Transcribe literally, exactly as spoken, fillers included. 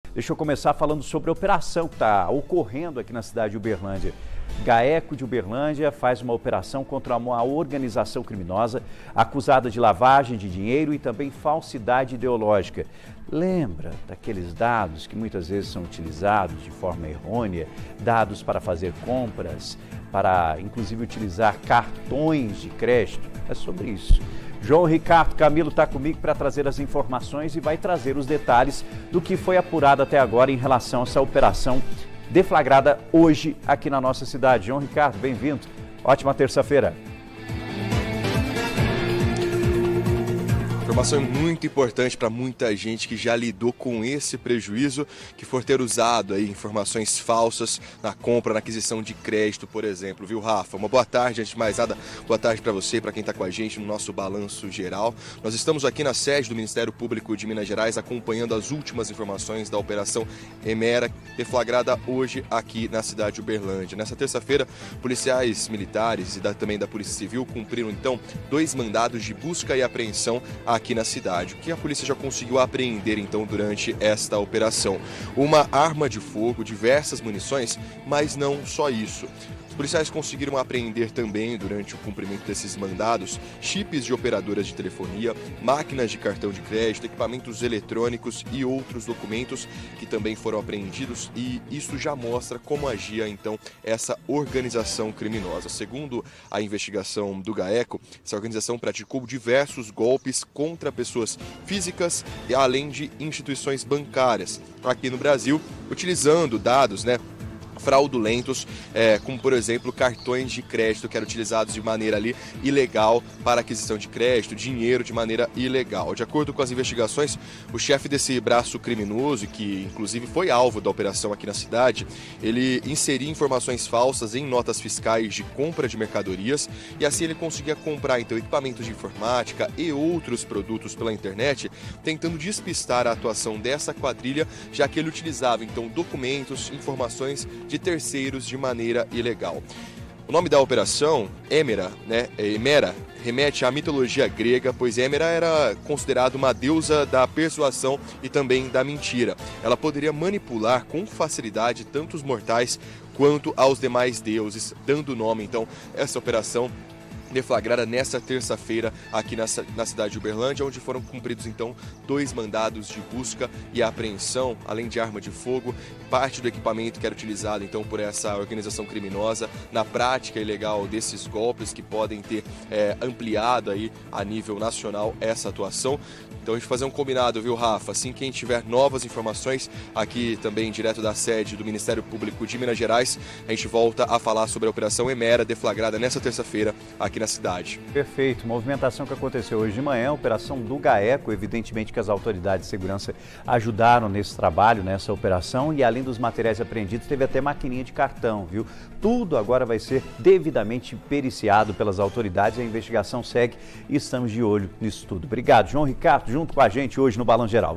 Deixa eu começar falando sobre a operação que está ocorrendo aqui na cidade de Uberlândia. GAECO de Uberlândia faz uma operação contra uma organização criminosa acusada de lavagem de dinheiro e também falsidade ideológica. Lembra daqueles dados que muitas vezes são utilizados de forma errônea, dados para fazer compras, para inclusive utilizar cartões de crédito? É sobre isso. João Ricardo Camilo está comigo para trazer as informações e vai trazer os detalhes do que foi apurado até agora em relação a essa operação deflagrada hoje aqui na nossa cidade. João Ricardo, bem-vindo. Ótima terça-feira. Informação muito importante para muita gente que já lidou com esse prejuízo, que for ter usado aí informações falsas na compra, na aquisição de crédito, por exemplo, viu, Rafa? Uma boa tarde, antes de mais nada, boa tarde para você, para quem está com a gente no nosso balanço geral. Nós estamos aqui na sede do Ministério Público de Minas Gerais acompanhando as últimas informações da Operação Emera, deflagrada hoje aqui na cidade de Uberlândia. Nessa terça-feira, policiais militares e da, também da Polícia Civil cumpriram então dois mandados de busca e apreensão aqui aqui na cidade, o que a polícia já conseguiu apreender então durante esta operação. Uma arma de fogo, diversas munições, mas não só isso. Os policiais conseguiram apreender também, durante o cumprimento desses mandados, chips de operadoras de telefonia, máquinas de cartão de crédito, equipamentos eletrônicos e outros documentos que também foram apreendidos, e isso já mostra como agia então essa organização criminosa. Segundo a investigação do GAECO, essa organização praticou diversos golpes contra pessoas físicas e além de instituições bancárias aqui no Brasil, utilizando dados, né, fraudulentos, é, como por exemplo cartões de crédito que eram utilizados de maneira ali ilegal para aquisição de crédito, dinheiro de maneira ilegal. De acordo com as investigações, o chefe desse braço criminoso, que inclusive foi alvo da operação aqui na cidade, ele inseria informações falsas em notas fiscais de compra de mercadorias e assim ele conseguia comprar então equipamentos de informática e outros produtos pela internet, tentando despistar a atuação dessa quadrilha, já que ele utilizava então documentos, informações de terceiros de maneira ilegal. O nome da operação, Emera, né, Emera, remete à mitologia grega, pois Emera era considerada uma deusa da persuasão e também da mentira. Ela poderia manipular com facilidade tanto os mortais quanto aos demais deuses, dando nome então a essa operação deflagrada nesta terça-feira aqui na, na cidade de Uberlândia, onde foram cumpridos então dois mandados de busca e apreensão, além de arma de fogo, parte do equipamento que era utilizado então por essa organização criminosa na prática ilegal desses golpes que podem ter é, ampliado aí a nível nacional essa atuação. Então a gente vai fazer um combinado, viu, Rafa? Assim que a gente tiver novas informações aqui também direto da sede do Ministério Público de Minas Gerais, a gente volta a falar sobre a Operação Emera, deflagrada nessa terça-feira aqui na cidade. Perfeito. Movimentação que aconteceu hoje de manhã, operação do GAECO, evidentemente que as autoridades de segurança ajudaram nesse trabalho, nessa operação, e além dos materiais apreendidos, teve até maquininha de cartão, viu? Tudo agora vai ser devidamente periciado pelas autoridades, a investigação segue e estamos de olho nisso tudo. Obrigado, João Ricardo, junto com a gente hoje no Balanço Geral.